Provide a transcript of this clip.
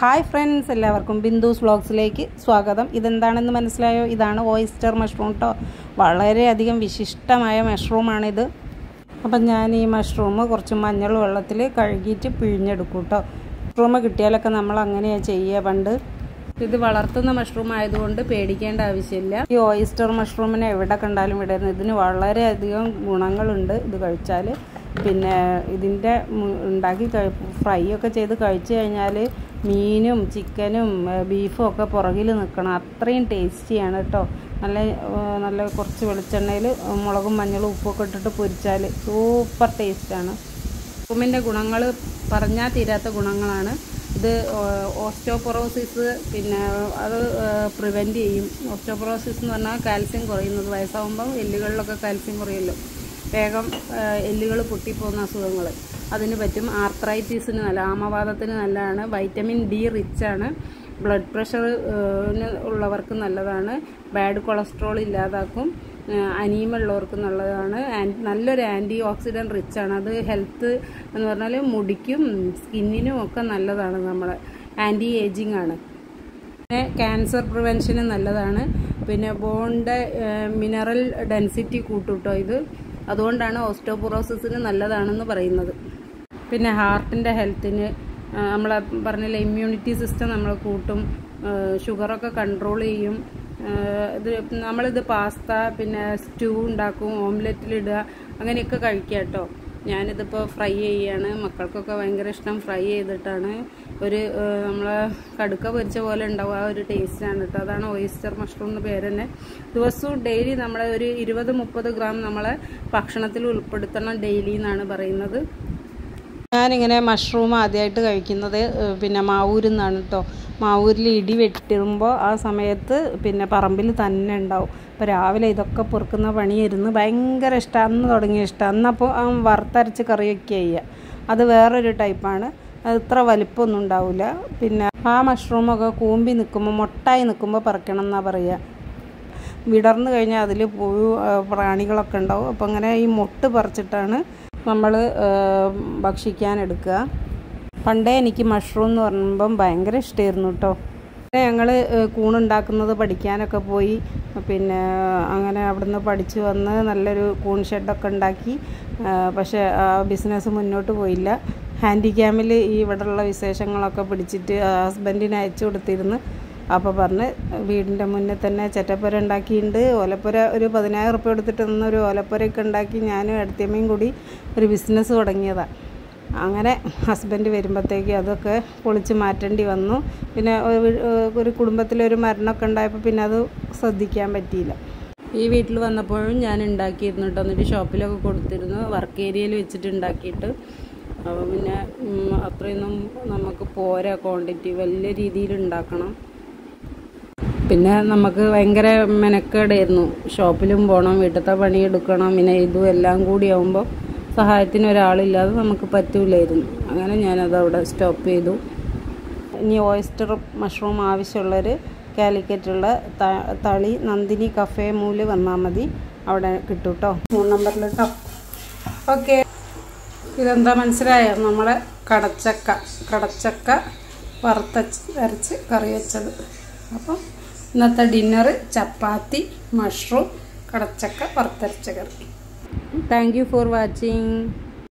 Hi friends, എല്ലാവർക്കും ബിന്ദുസ് വ്ളോഗ്സിലേക്ക് സ്വാഗതം. ഇതെന്താണെന്ന് മനസ്സിലായോ? ഇതാണ് ഓയിസ്റ്റർ മഷ്റൂം കേട്ടോ. വളരെയധികം വിശിഷ്ടമായ മഷ്റൂമാണിത്. അപ്പം ഞാൻ ഈ മഷ്റൂം കുറച്ച് മഞ്ഞൾ വെള്ളത്തിൽ കഴുകിയിട്ട് പിഴിഞ്ഞെടുക്കും കേട്ടോ. മഷ്റൂം കിട്ടിയാലൊക്കെ നമ്മൾ അങ്ങനെയാണ് ചെയ്യുക പണ്ട്. ഇത് വളർത്തുന്ന മഷ്റൂം ആയതുകൊണ്ട് പേടിക്കേണ്ട ആവശ്യമില്ല. ഈ ഓയിസ്റ്റർ മഷ്റൂമിനെ എവിടെ കണ്ടാലും വിടരുന്നു. ഇതിന് വളരെയധികം ഗുണങ്ങളുണ്ട് ഇത് കഴിച്ചാൽ. പിന്നെ ഇതിൻ്റെ ഉണ്ടാക്കി ഫ്രൈ ഒക്കെ ചെയ്ത് കഴിച്ചു കഴിഞ്ഞാൽ മീനും ചിക്കനും ബീഫും ഒക്കെ പുറകിൽ നിൽക്കണം. അത്രയും ടേസ്റ്റിയാണ് കേട്ടോ. നല്ല കുറച്ച് വെളിച്ചെണ്ണയിൽ മുളകും മഞ്ഞളും ഉപ്പൊക്കെ ഇട്ടിട്ട് പൊരിച്ചാൽ സൂപ്പർ ടേസ്റ്റാണ്. മഷ്റൂമിൻ്റെ ഗുണങ്ങൾ പറഞ്ഞാൽ തീരാത്ത ഗുണങ്ങളാണ്. ഇത് ഓസ്റ്റോപൊറോസിസ് പിന്നെ അത് പ്രിവെൻറ്റ് ചെയ്യും. ഓസ്റ്റോപൊറോസിസ് എന്ന് പറഞ്ഞാൽ കാൽസ്യം കുറയുന്നത്. വയസ്സാകുമ്പം എല്ലുകളിലൊക്കെ കാൽസ്യം കുറയുമല്ലോ. വേഗം എല്ലുകൾ പൊട്ടിപ്പോകുന്ന അസുഖങ്ങൾ അതിന് പറ്റും. ആർത്രൈറ്റിസിന് നല്ല, ആമവാദത്തിന് നല്ലതാണ്. വൈറ്റമിൻ ഡി റിച്ചാണ്. ബ്ലഡ് പ്രഷർ ഉള്ളവർക്ക് നല്ലതാണ്. ബാഡ് കൊളസ്ട്രോൾ ഇല്ലാതാക്കും. അനീമിയ ഉള്ളവർക്ക് നല്ലതാണ്. നല്ലൊരു ആൻറ്റി ഓക്സിഡൻറ്റ് റിച്ചാണ്. അത് ഹെൽത്ത് എന്ന് പറഞ്ഞാൽ മുടിക്കും സ്കിന്നിനും ഒക്കെ നല്ലതാണ്. നമ്മളെ ആൻറ്റി ഏജിങ് ആണ്. പിന്നെ ക്യാൻസർ പ്രിവെൻഷന് നല്ലതാണ്. പിന്നെ ബോണിൻ്റെ മിനറൽ ഡെൻസിറ്റി കൂട്ടുട്ടോ ഇത്. അതുകൊണ്ടാണ് ഓസ്റ്റോപൊറോസിസിന് നല്ലതാണെന്ന് പറയുന്നത്. പിന്നെ ഹാർട്ടിൻ്റെ ഹെൽത്തിന് നമ്മളെ പറഞ്ഞില്ല, ഇമ്മ്യൂണിറ്റി സിസ്റ്റം നമ്മൾ കൂട്ടും. ഷുഗറൊക്കെ കൺട്രോൾ ചെയ്യും. നമ്മളിത് പാസ്ത പിന്നെ സ്റ്റൂ ഉണ്ടാക്കും, ഓംലെറ്റിലിടുക, അങ്ങനെയൊക്കെ കഴിക്കുക കേട്ടോ. ഞാനിതിപ്പോൾ ഫ്രൈ ചെയ്യുകയാണ്. മക്കൾക്കൊക്കെ ഭയങ്കര ഇഷ്ടം. ഫ്രൈ ചെയ്തിട്ടാണ് നമ്മളെ കടുക്ക പൊരിച്ച പോലെ ഉണ്ടാവും. ആ ഒരു ടേസ്റ്റാണ് കേട്ടോ. അതാണ് ഓയിസ്റ്റർ മഷ്റൂം എന്ന് പേര് തന്നെ. ദിവസവും ഡെയിലി നമ്മളെ ഒരു 20-30 ഗ്രാം നമ്മളെ ഭക്ഷണത്തിൽ ഉൾപ്പെടുത്തണം ഡെയിലി എന്നാണ് പറയുന്നത്. ഞാനിങ്ങനെ മഷ്റൂം ആദ്യമായിട്ട് കഴിക്കുന്നത് പിന്നെ മാവൂരിൽ നിന്നാണ് കേട്ടോ. മാവൂരിൽ ഇടി വെട്ടിടുമ്പോൾ ആ സമയത്ത് പിന്നെ പറമ്പിൽ തന്നെ ഉണ്ടാവും. അപ്പോൾ രാവിലെ ഇതൊക്കെ പൊറുക്കുന്ന പണിയായിരുന്നു. ഭയങ്കര ഇഷ്ടം. അന്ന് തുടങ്ങിയ ഇഷ്ടം. അന്നപ്പോൾ വറുത്തരച്ച് കറി വയ്ക്കുക ചെയ്യുക. അത് വേറൊരു ടൈപ്പാണ്. അത് ഇത്ര വലിപ്പമൊന്നും ഉണ്ടാവില്ല. പിന്നെ ആ മഷ്റൂമൊക്കെ കൂമ്പി നിൽക്കുമ്പോൾ, മൊട്ടായി നിൽക്കുമ്പോൾ പറിക്കണം എന്നാണ് പറയുക. വിടർന്നു കഴിഞ്ഞാൽ അതിൽ പുഴു പ്രാണികളൊക്കെ ഉണ്ടാവും. അപ്പോൾ അങ്ങനെ ഈ മൊട്ട് പറിച്ചിട്ടാണ് നമ്മൾ ഭക്ഷിക്കാനെടുക്കുക. പണ്ടേ എനിക്ക് മഷ്റൂം എന്ന് പറയുമ്പം ഭയങ്കര ഇഷ്ടമായിരുന്നു കേട്ടോ. ഞങ്ങൾ കൂണുണ്ടാക്കുന്നത് പഠിക്കാനൊക്കെ പോയി. പിന്നെ അങ്ങനെ അവിടുന്ന് പഠിച്ചു വന്ന് നല്ലൊരു കൂൺ ഷെഡൊക്കെ ഉണ്ടാക്കി. പക്ഷേ ആ ബിസിനസ് മുന്നോട്ട് പോയില്ല. ഹാൻഡിക്യാമിൽ ഈ ഇവിടെയുള്ള വിശേഷങ്ങളൊക്കെ പിടിച്ചിട്ട് ഹസ്ബൻഡിന് അയച്ചു കൊടുത്തിരുന്നു. അപ്പോൾ പറഞ്ഞ് വീടിൻ്റെ മുന്നിൽ തന്നെ ചെറ്റപ്പുര ഉണ്ടാക്കിയിട്ടുണ്ട്. ഓലപ്പുര ഒരു 10,000 റുപ്യ എടുത്തിട്ട് ഒരു ഓലപ്പുരയൊക്കെ ഉണ്ടാക്കി ഞാനും അടുത്തമ്മയും കൂടി ഒരു ബിസിനസ് തുടങ്ങിയതാണ്. അങ്ങനെ ഹസ്ബൻഡ് വരുമ്പോഴത്തേക്ക് അതൊക്കെ പൊളിച്ച് മാറ്റേണ്ടി വന്നു. പിന്നെ ഒരു കുടുംബത്തിലൊരു മരണമൊക്കെ ഉണ്ടായപ്പോൾ പിന്നെ അത് ശ്രദ്ധിക്കാൻ പറ്റിയില്ല. ഈ വീട്ടിൽ വന്നപ്പോഴും ഞാൻ ഉണ്ടാക്കിയിരുന്നു കേട്ടോ. എന്നിട്ട് ഷോപ്പിലൊക്കെ കൊടുത്തിരുന്നു, വർക്ക് ഏരിയയിൽ വെച്ചിട്ട് ഉണ്ടാക്കിയിട്ട്. അപ്പോൾ പിന്നെ അത്രയൊന്നും നമുക്ക് പോരാ ക്വാണ്ടിറ്റി, വലിയ രീതിയിൽ ഉണ്ടാക്കണം. പിന്നെ നമുക്ക് ഭയങ്കര മെനക്കേടായിരുന്നു. ഷോപ്പിലും പോകണം, വീട്ടിലത്തെ പണിയെടുക്കണം, പിന്നെ ഇതും എല്ലാം കൂടി ആകുമ്പോൾ സഹായത്തിന് ഒരാളില്ലാതെ നമുക്ക് പറ്റൂലായിരുന്നു. അങ്ങനെ ഞാനത് അവിടെ സ്റ്റോപ്പ് ചെയ്തു. ഇനി ഓയിസ്റ്റർ മഷ്റൂം ആവശ്യമുള്ളവർ കാലിക്കറ്റുള്ള തളി നന്ദിനി കഫേ മൂല് വന്നാൽ മതി. അവിടെ കിട്ടും കേട്ടോ. 3 നമ്പറിൽ കേട്ടോ. ഓക്കെ, ഇതെന്താ മനസ്സിലായോ? നമ്മളെ കടച്ചക്ക വറുത്തരച്ച് കറി വെച്ചത്. അപ്പം ഇന്നത്തെ ഡിന്നർ ചപ്പാത്തി, മഷ്റൂം, കടച്ചക്ക വറുത്തരച്ച കറി. Thank you for watching.